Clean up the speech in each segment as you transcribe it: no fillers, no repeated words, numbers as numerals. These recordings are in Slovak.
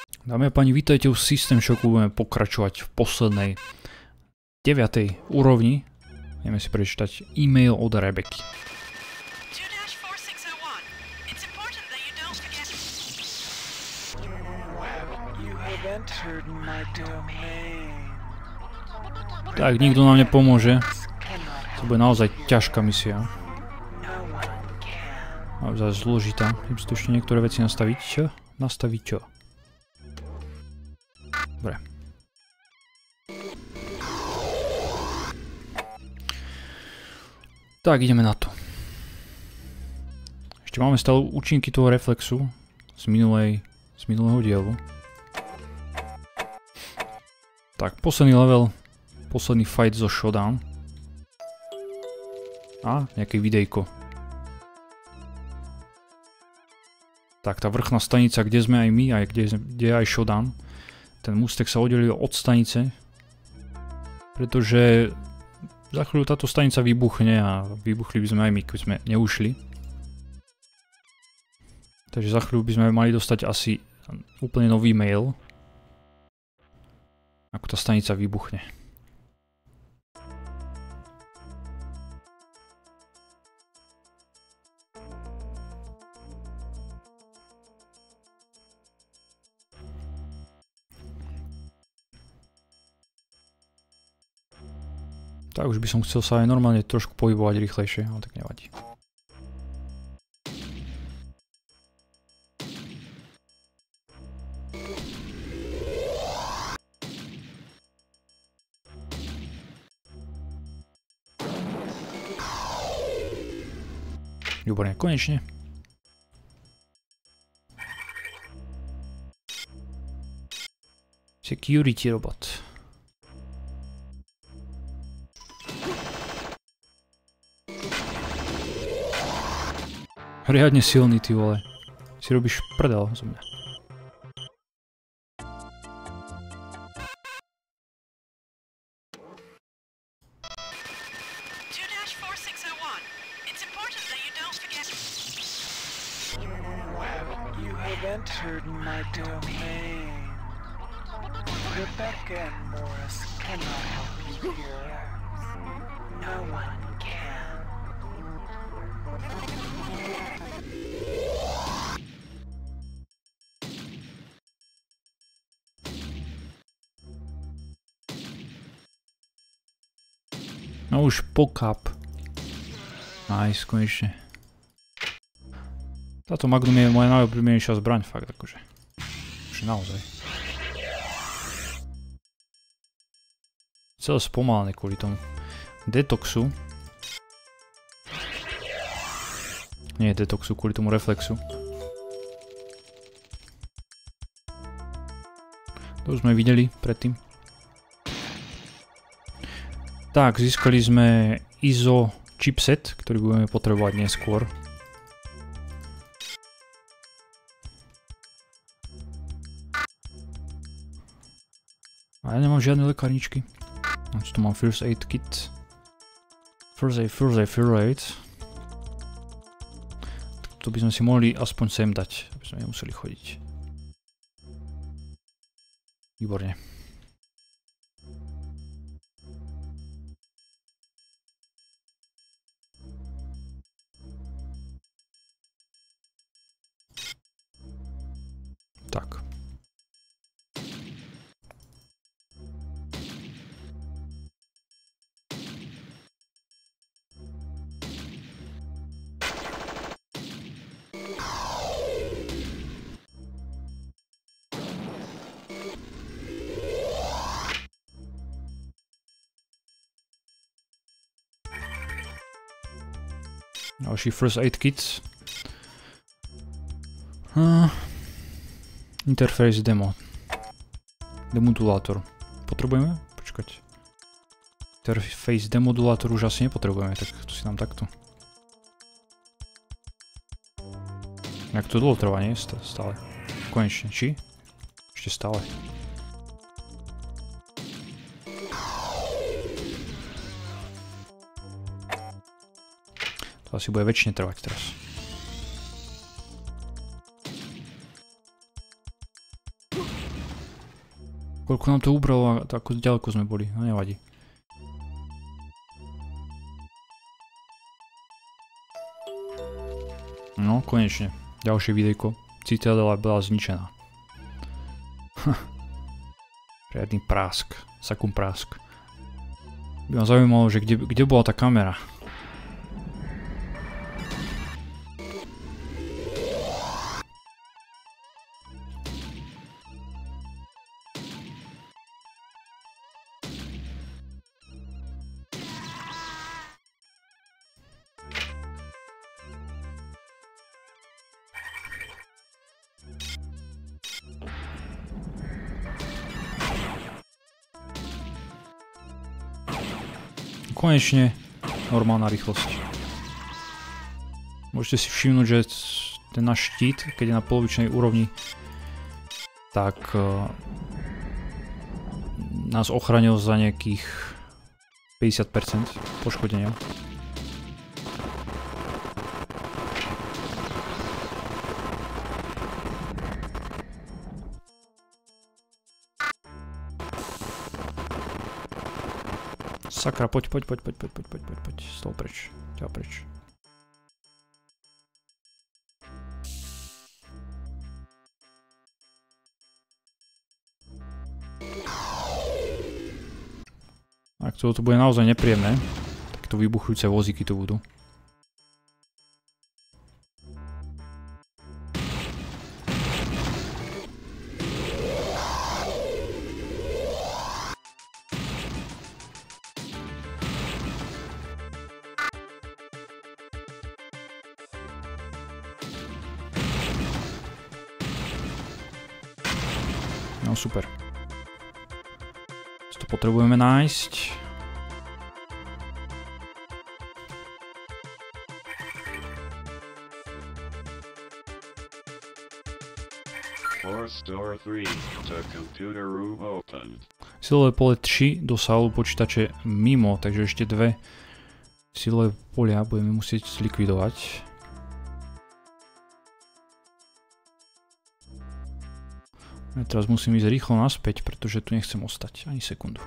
Dámy a páni, vítajte v System Shocku, budeme pokračovať v poslednej 9. úrovni. Ideme si prečítať e-mail od Rebeky. Tak, nikto nám nepomôže. To bude naozaj ťažká misia. Naozaj zložitá. Idem si tu ešte niektoré veci nastaviť. Čo? Nastaviť čo? Dobre. Tak, ideme na to. Ešte máme stále účinky toho reflexu z minulého dielu. Tak, posledný level, posledný fight zo Shodan. A nejaké videjko. Tak, tá vrchná stanica, kde sme aj my, aj kde je aj Shodan. Ten mústek sa oddelil od stanice, pretože za chvíľu táto stanica vybuchne a vybuchli by sme aj my, keď sme neušli. Takže za chvíľu by sme mali dostať asi úplne nový mail, ako tá stanica vybuchne. Tak už by som chcel sa aj normálne trošku pohybovať rýchlejšie, ale tak nevadí. Výborne, konečne. Security robot. Riadne silný, ty vole. Si robíš prdel zo mňa. Rebecca and Morris cannot help you here. No one can. No už pokap. Nice, konečne. Táto Magnum je moja najobľúbenejšia zbraň, fakt akože. Už naozaj. Celé spomalené kvôli tomu detoxu. Nie detoxu, kvôli tomu reflexu. To už sme videli predtým. Tak, získali sme ISO chipset, ktorý budeme potrebovať neskôr. A ja nemám žiadne lekárničky. Tu mám first aid kit. First aid. To by sme si mohli aspoň sem dať, aby sme nemuseli chodiť. Výborne. Tak. Ďalší first aid kit. Interface demo. Demodulátor. Potrebujeme? Počkať. Interface demodulátor už asi nepotrebujeme, tak to si dám takto. Jak to dlho trvá, nie? Stále. Konečne, či? Ešte stále. To asi bude väčšine trvať teraz. Koľko nám to ubralo a ako ďaleko sme boli, no nevadí. No, konečne. Ďalšie videjko. Citadela bola zničená. Riadny prásk. Sakum prásk. By ma zaujímalo, že kde bola tá kamera. Konečne normálna rýchlosť. Môžete si všimnúť, že ten náš štít, keď je na polovičnej úrovni, tak nás ochránil za nejakých 50% poškodenia. Sakra, poď. Z toho preč. Ťa preč. Ak to bude naozaj nepríjemné, takéto vybuchujúce vozíky tu budú. No super. To potrebujeme nájsť. Silové pole 3 do sálu počítače mimo, takže ešte dve silové polia budeme musieť zlikvidovať. Ja teraz musím ísť rýchlo naspäť, pretože tu nechcem ostať ani sekundu.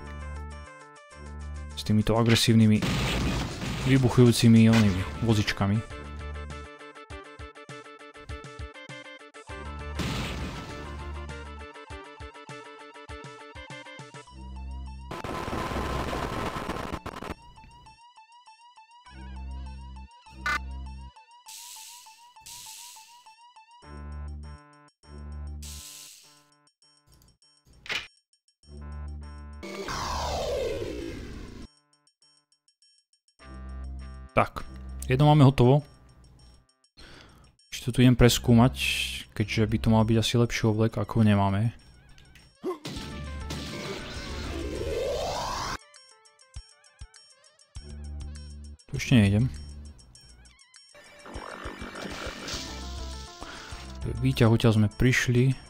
S týmito agresívnymi, vybuchujúcimi vozičkami. Tak, jedno máme hotovo. Ešte to tu idem preskúmať, keďže by to mal byť asi lepší oblek, ako nemáme. Tu ešte nejdem. Výťah, odtiaľ sme prišli.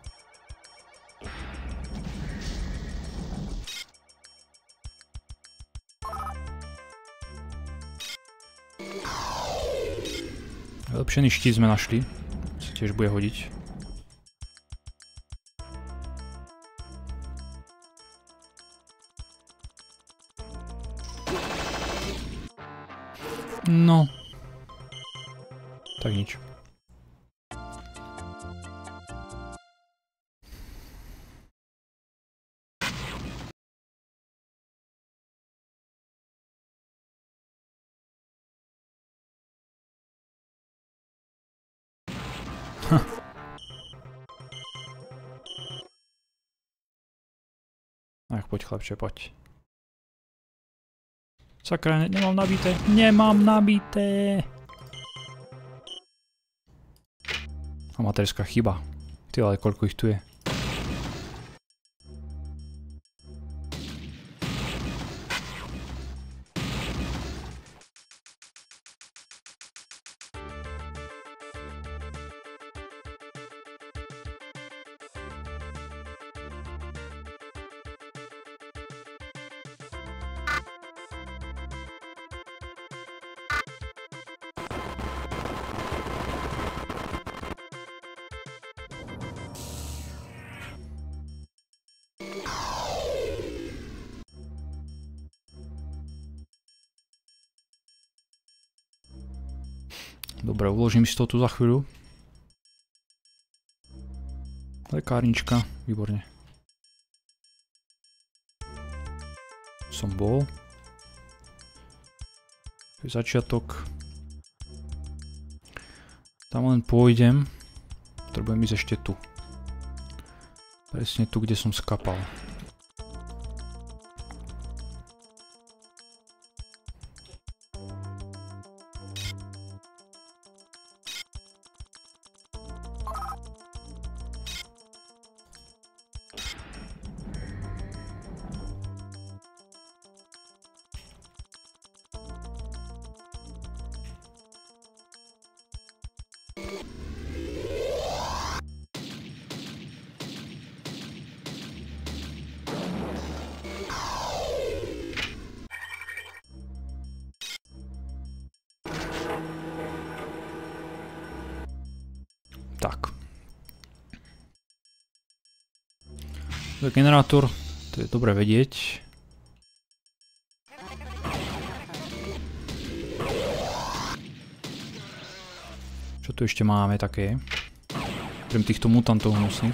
Vylepšený štít sme našli, sa tiež bude hodiť. No. Tak nič. Ach, poď chlapče, poď. Sakra, nemám nabité. Nemám nabité. Amatérská chyba. Ty, ale koľko ich tu je. Dobre, uložím si to tu za chvíľu. Lekárnička, výborne. Som bol. To je začiatok. Tam len pôjdem. Potrebujem ísť ešte tu. Presne tu, kde som skapal. Tak. To je generátor, to je dobre vedieť. Čo tu ešte máme také? Okrem týchto mutantov hnusných.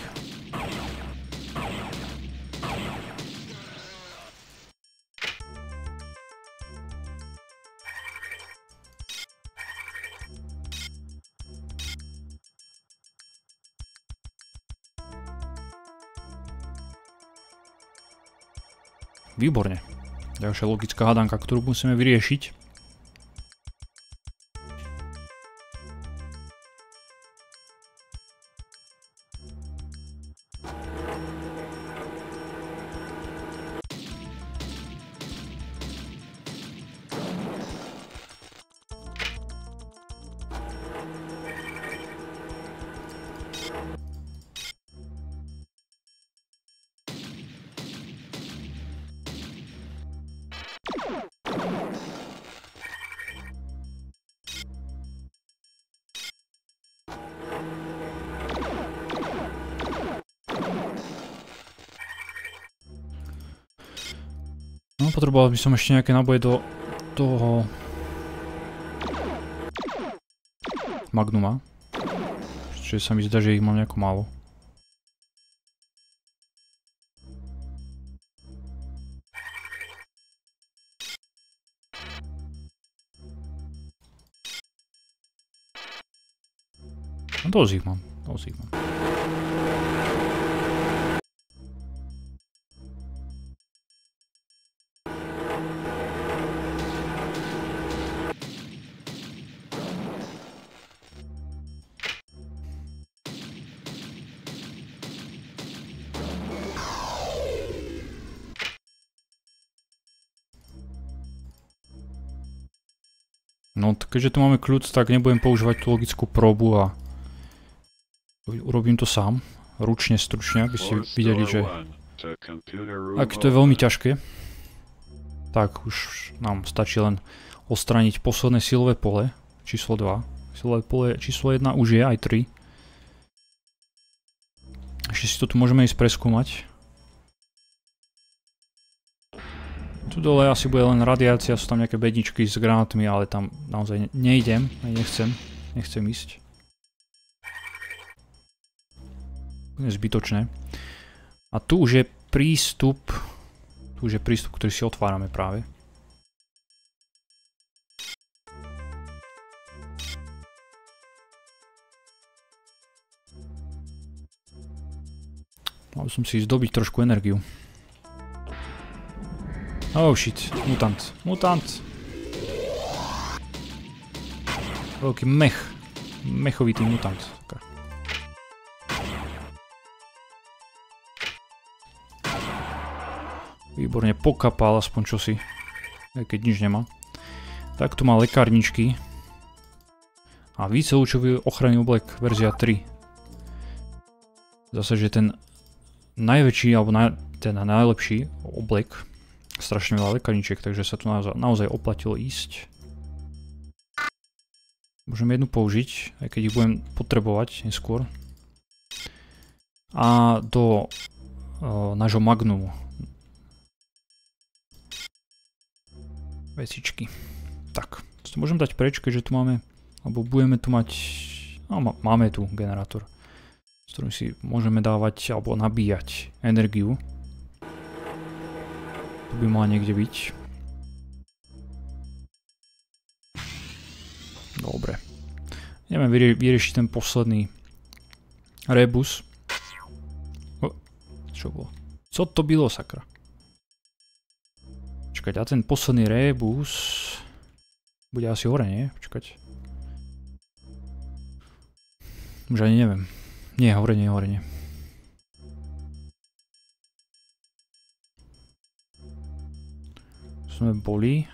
Výborne. Ďalšia logická hádanka, ktorú musíme vyriešiť. No, potreboval by som ešte nejaké náboje do toho Magnuma. Čiže sa mi zdá, že ich mám nejako málo. No dosť ich mám, dosť ich mám. No, keďže tu máme kľud, tak nebudem používať tú logickú probu a urobím to sám, ručne, stručne, aby ste videli, že ak to je veľmi ťažké, tak už nám stačí len odstrániť posledné silové pole, číslo 2. Silové pole číslo 1 už je, aj 3. Ešte si to tu môžeme ísť preskúmať. Tu dole asi bude len radiácia, sú tam nejaké bedničky s granátmi, ale tam naozaj nejdem, nechcem ísť. Je zbytočné. A tu už je prístup, ktorý si otvárame práve. Mal som si ísť dobiť trošku energiu. Oh shit, mutant, mutant. Veľký mechovitý mutant. Výborne pokapal aspoň čosi, aj keď nič nemá. Tak tu má lekárničky. A vícelúčový ochranný oblek verzia 3. Zase, že ten najväčší, alebo ten najlepší oblek. Strašne veľa lekárničiek, takže sa tu naozaj oplatilo ísť. Môžem jednu použiť, aj keď ich budem potrebovať neskôr. A do nášho Magnumu. Vecičky. Tak, to môžem dať preč, keďže tu máme Lebo budeme tu mať... No, máme tu generátor, s ktorým si môžeme dávať alebo nabíjať energiu. Tu by mala niekde byť. Dobre. Ideme vyriešiť ten posledný rebus. Čo bolo? Co to bylo, sakra? Čakať, a ten posledný rebus... Bude asi hore, nie? Počkať. Už ani neviem. Nie, hore nie. Sme boli.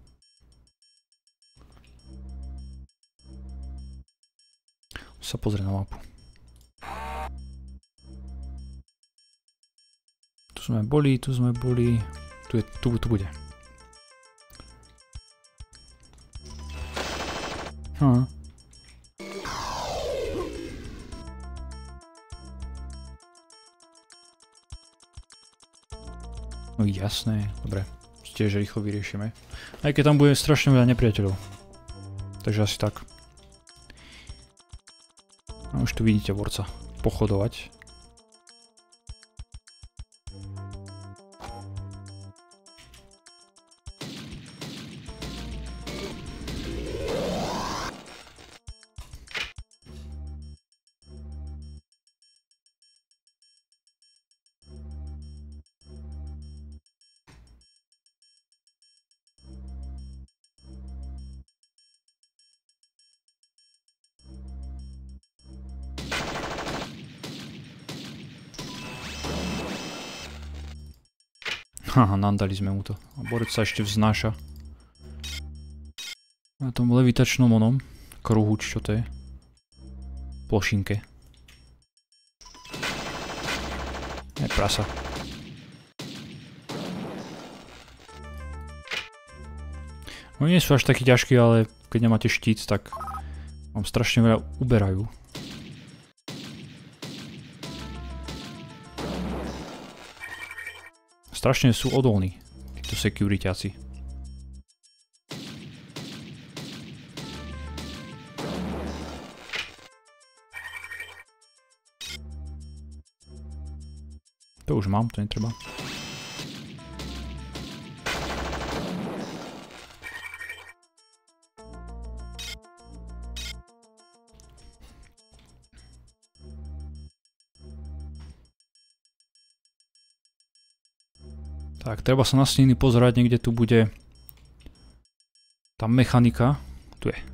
Sa pozrie na mapu. Tu sme boli. Tu bude. No jasné, dobre. Tiež rýchlo vyriešime. Aj keď tam bude strašne veľa nepriateľov. Takže asi tak. A už tu vidíte borca pochodovať. Haha, nandali sme mu to. A borec sa ešte vznáša. Na tom levitačnom onom kruhu, čo to je? Plošinke. Je prasa. Oni nie sú až takí ťažkí, ale keď nemáte štít, tak vám strašne veľa uberajú. Strašne sú odolní, títo securitáci. To už mám, to netreba. Tak, treba sa na steny pozerať, niekde tu bude tá mechanika. Tu je.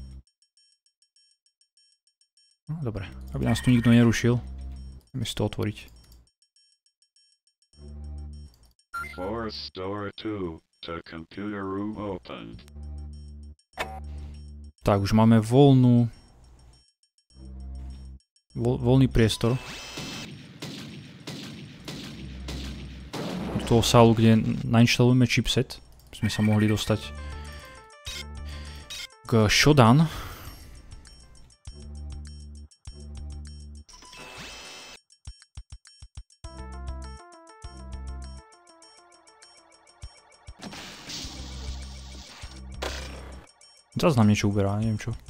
No, dobre, aby nás tu nikto nerušil. Ideme si to otvoriť. Tak, už máme voľný priestor. Toho sálu, kde nainštalujeme chipset, sme sa mohli dostať k Shodan. Zas nám niečo uberá, neviem čo.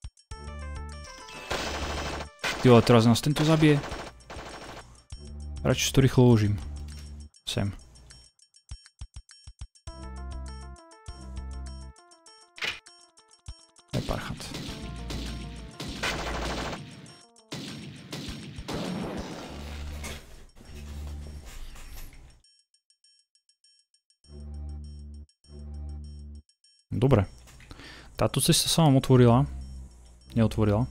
Ty ale teraz nás tento zabije. Radšej si to rýchlo uložím. Sem. Parchant. Dobre. Táto cesta sa vám otvorila. Neotvorila.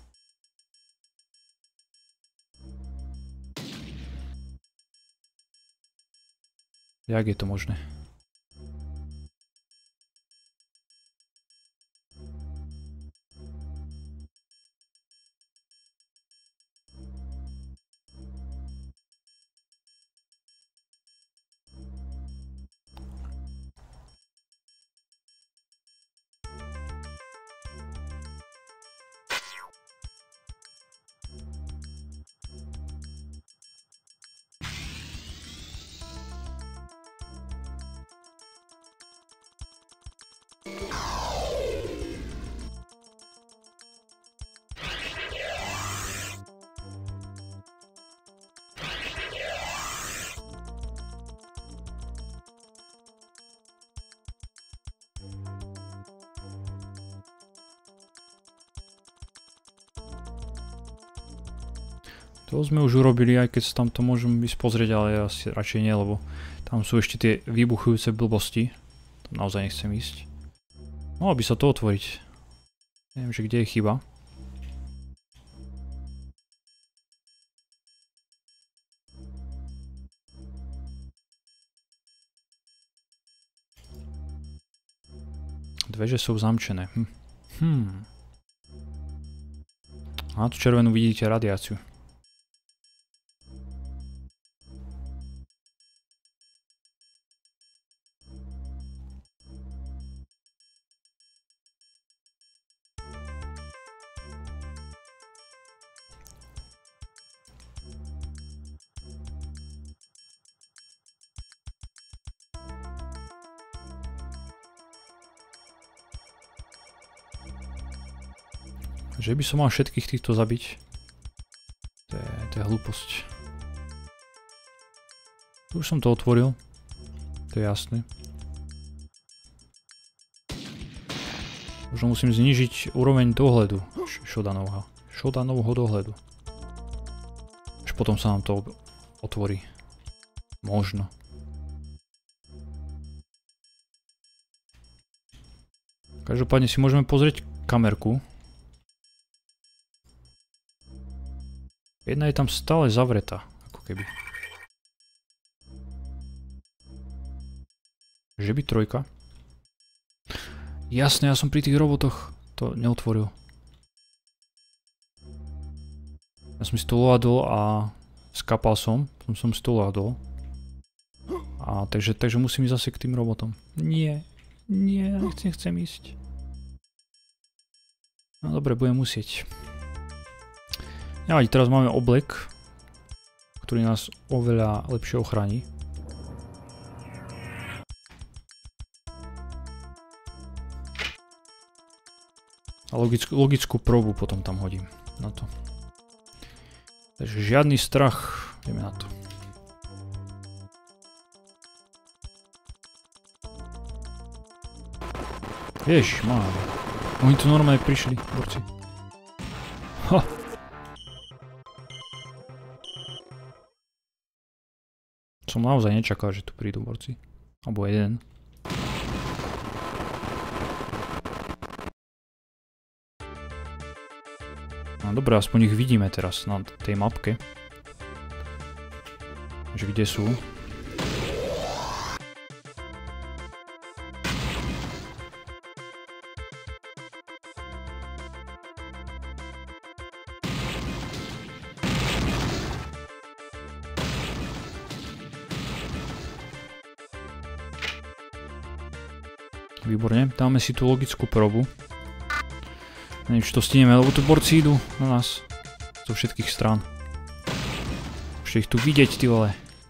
Jak je to možné? To sme už urobili, aj keď sa tam to môžem ísť pozrieť, ale ja asi radšej nie, lebo tam sú ešte tie vybuchujúce blbosti. Tam naozaj nechcem ísť. Mohlo by sa to otvoriť. Neviem, že kde je chyba. Dveže sú zamčené. A na tú červenú vidíte radiáciu. Že by som mal všetkých týchto zabiť. To je hlúposť. Už som to otvoril. To je jasné. Možno musím znížiť úroveň dohľadu. Shodanovho dohľadu. Až potom sa nám to otvorí. Možno. Každopádne si môžeme pozrieť kamerku. Jedna je tam stále zavretá, ako keby. Že by trojka? Jasné, ja som pri tých robotoch to neotvoril. Ja som si to loadol a skapal som si to loadol. A takže musím ísť zase k tým robotom. Nie, nechcem ísť. No dobre, budem musieť. Nevadí, teraz máme oblek, ktorý nás oveľa lepšie ochráni. A logickú probu potom tam hodím na to. Takže žiadny strach, ideme na to. Ježišmária. Oni tu normálne prišli, borci. Ha! Som naozaj nečakal, že tu prídu borci. Alebo jeden. No dobré, aspoň ich vidíme teraz na tej mapke. Že kde sú. Výborne, dáme si tú logickú probu. Neviem, či to stihneme, lebo tu borci idú na nás. Zo všetkých strán. Môžete ich tu vidieť, ty vole.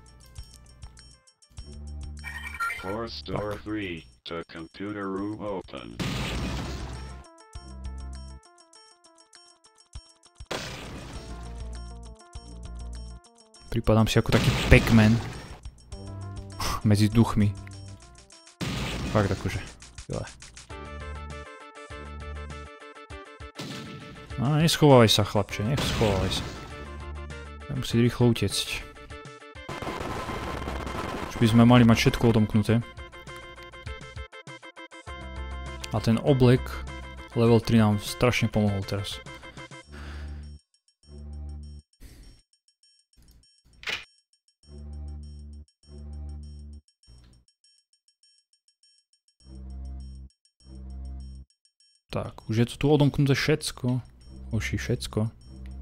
Pripadám si ako taký Pac-Man. Medzi duchmi. Fakt akože. No, neschovávaj sa, chlapče, neschovávaj sa. Budem musieť rýchlo utiecť. Už by sme mali mať všetko odomknuté. A ten oblek level 3 nám strašne pomohol teraz. Tak, už je to tu odomknuté všetko. Uši, všetko.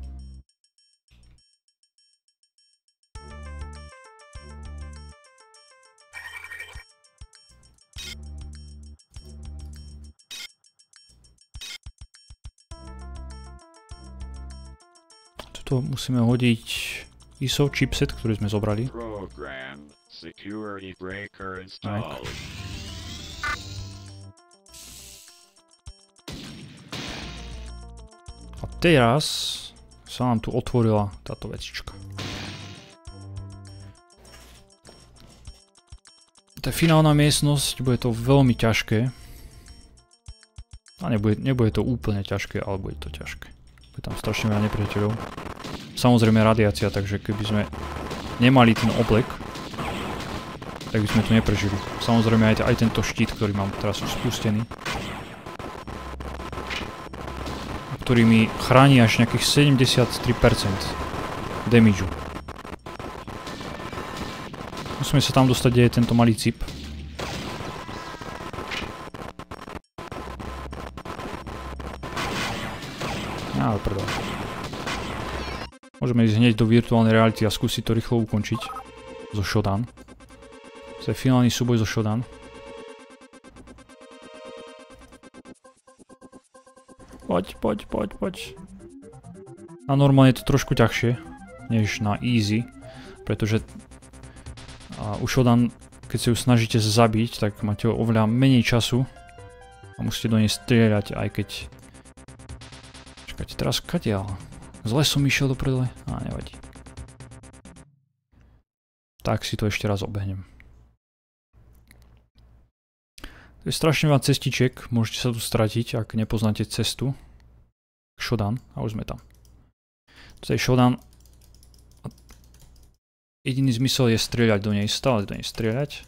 Tuto musíme hodiť ISO chipset, ktorý sme zobrali. Tak. A teraz sa nám tu otvorila táto vecička. To je finálna miestnosť, bude to veľmi ťažké. A nebude to úplne ťažké, ale bude to ťažké. Bude tam strašne veľa nepriateľov. samozrejme radiácia, takže keby sme nemali ten oblek, tak by sme to neprežili. Samozrejme aj tento štít, ktorý mám teraz spustený, ktorý mi chráni až nejakých 73% damageu. Musíme sa tam dostať, kde je tento malý cip. Ale prdol. Môžeme ísť hneď do virtuálnej reality a skúsiť to rýchlo ukončiť. Zo Shodan. To je finálny súboj zo Shodan. Poď. A normálne je to trošku ťažšie, než na easy. Pretože u Shodan, keď sa ju snažíte zabiť, tak máte oveľa menej času. A musíte do nej strieľať, aj keď... Čakajte, teraz kadiaľ. Zle som išiel do prdele? Nevadí. Tak si to ešte raz obehnem. To je strašne veľa cestičiek, môžete sa tu stratiť, ak nepoznáte cestu. Shodan, a už sme tam. To je Shodan. Jediný zmysel je strieľať do nej, stále do nej strieľať.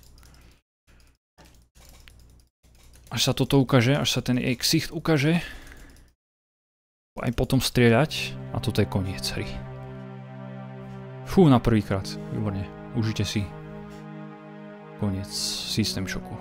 Až sa toto ukáže, až sa ten jej ksicht ukáže. Aj potom strieľať a toto je koniec hry. Fú, na prvýkrát, výborne. Užite si koniec System Shocku.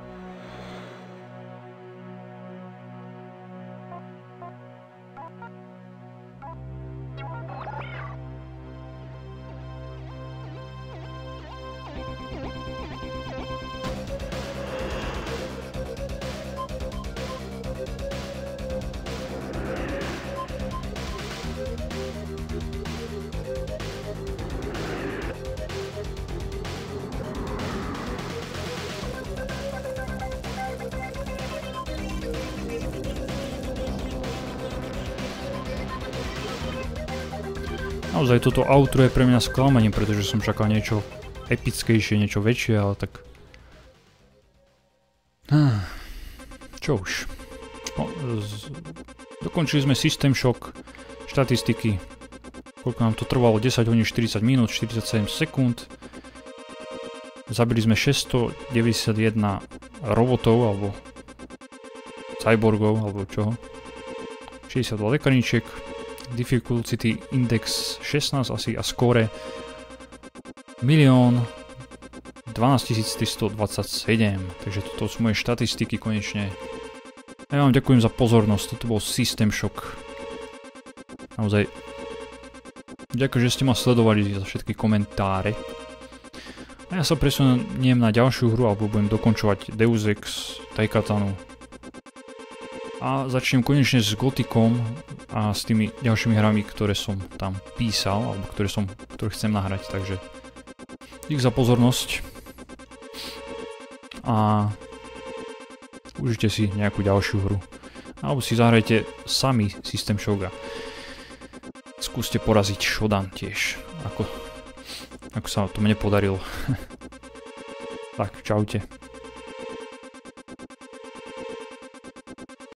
Naozaj toto outro je pre mňa sklamaním, pretože som čakal niečo epickejšie, niečo väčšie, ale tak... Čo už. No, dokončili sme System Shock, štatistiky. Koľko nám to trvalo? 10 hodín 40 minút, 47 sekúnd. Zabili sme 691 robotov, alebo cyborgov, alebo čoho. 62 lekárničiek. Difficulty Index 16 asi a score 1 12327. Takže toto sú moje štatistiky konečne. A ja vám ďakujem za pozornosť, toto bol System Shock. Naozaj ďakujem, že ste ma sledovali, za všetky komentáre. A ja sa presuniem na ďalšiu hru, alebo budem dokončovať Deus Ex, Daikatanu. A začnem konečne s Gothicom a s tými ďalšími hrami, ktoré som tam písal, alebo ktoré chcem nahrať, takže dík za pozornosť a užite si nejakú ďalšiu hru. Alebo si zahrajte sami System Shock a skúste poraziť Shodan tiež, ako sa to mne podarilo. Tak, čaute.